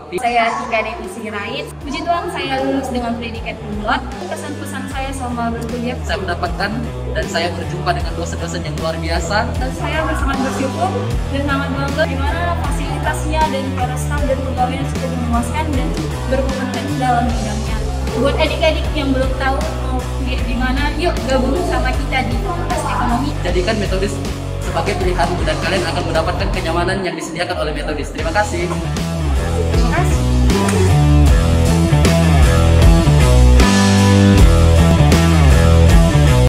Bakti. Saya Tika Devi Sirait. Puji Tuhan saya lulus dengan predikat kumlot. Pesan-pesan saya selama berkuliah, Saya mendapatkan dan saya berjumpa dengan dosen-dosen yang luar biasa. dan saya sangat bersyukur dan sangat bangga di mana fasilitasnya dan para staf dan pegawainya cukup memuaskan dan berkompeten dalam bidangnya. Buat adik-adik yang belum tahu mau kuliah di mana, yuk gabung sama kita di Fakultas Ekonomi. Jadikan Metodis sebagai pilihan dan kalian akan mendapatkan kenyamanan yang disediakan oleh Metodis. Terima kasih.